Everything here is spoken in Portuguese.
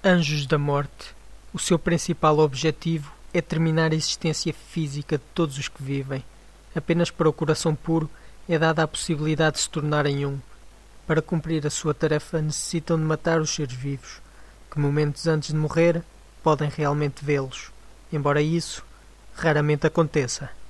Anjos da Morte. O seu principal objetivo é terminar a existência física de todos os que vivem. Apenas para o coração puro é dada a possibilidade de se tornarem um. Para cumprir a sua tarefa necessitam de matar os seres vivos, que momentos antes de morrer podem realmente vê-los, embora isso raramente aconteça.